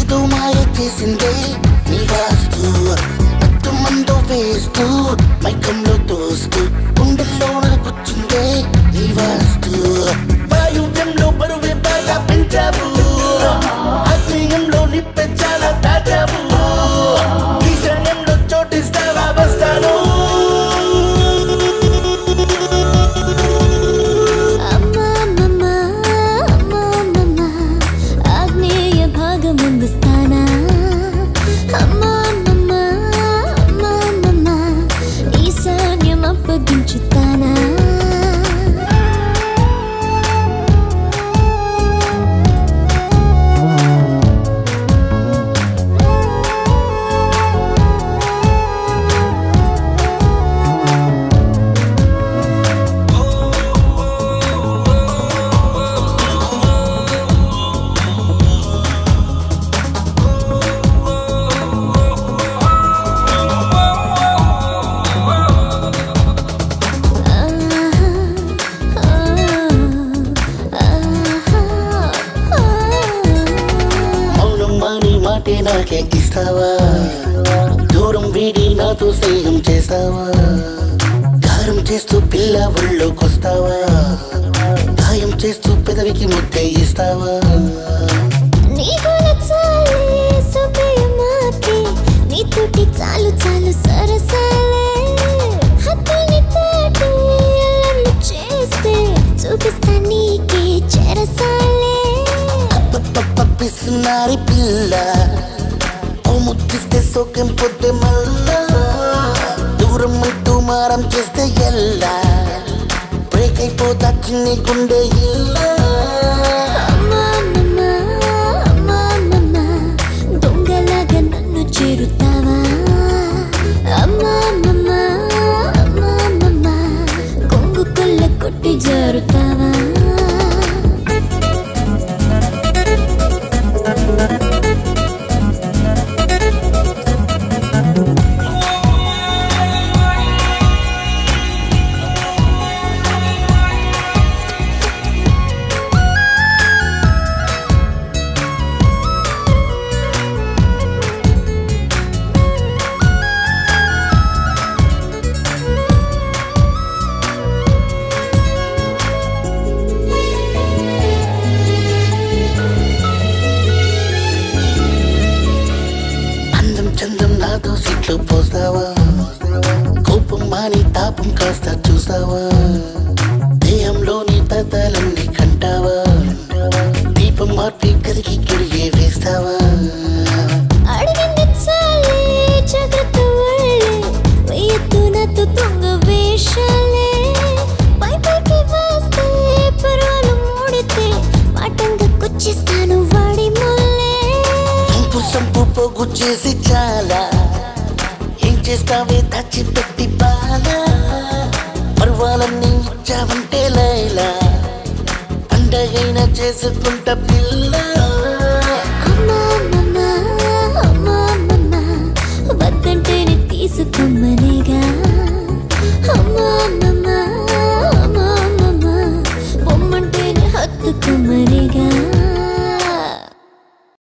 ఏదో మాయ చేసిందే నీ వాస్తు మత్తు మందు వేస్తూ మైకంలో తోస్తూ గుండెల్లో కూర్చుందే నీ వాస్తు వాయువ్యంలో బరువే బాగా పెంచావు ఆత్మీయంలో నిప్పే చాలా తాజావు ఈశాన్యంలో చోటిస్తావా వస్తాను నాకే ఇస్తావా దూరం వీడి నాతో స్నేహం చేస్తావా గారం చేస్తూ పిల్ల ఒళ్ళోకొస్తావా గాయం చేస్తూ పెదవికి ముద్దే ఇస్తావా చాలు చాలు సరసాలే హద్దుల్ని దాటి అల్లర్లు చేస్తే చూపిస్తా నీకే చెరసాలే పిస్తున్నారి పిల్ల ఓ ముద్దిస్తే సోకెం పొద్దు మళ్ళా దూరం అంటూ మారం చేస్తే ఎల్లా బ్రేక్ అయిపోతా చిన్ని గుండె ఇల్లా దొంగలాగా నన్ను చేరుతావా కొంగు కొల్ల కొట్టి జారుతావా సీట్లు పోస్తావా కోపం మాని తాపం కాస్త చూస్తావా దేహంలోని తతాలన్నీ కంటావా దీపం మార్పి కరిగి కిడిగే వేస్తావా సంపు పోగు చేసి చాలా ఏం చేస్తావే దాచిపెట్టి బాలా పర్వాలన్నీ ఇచ్చావంటే లైలా పండగైనా చేసుకుంటా పిల్ల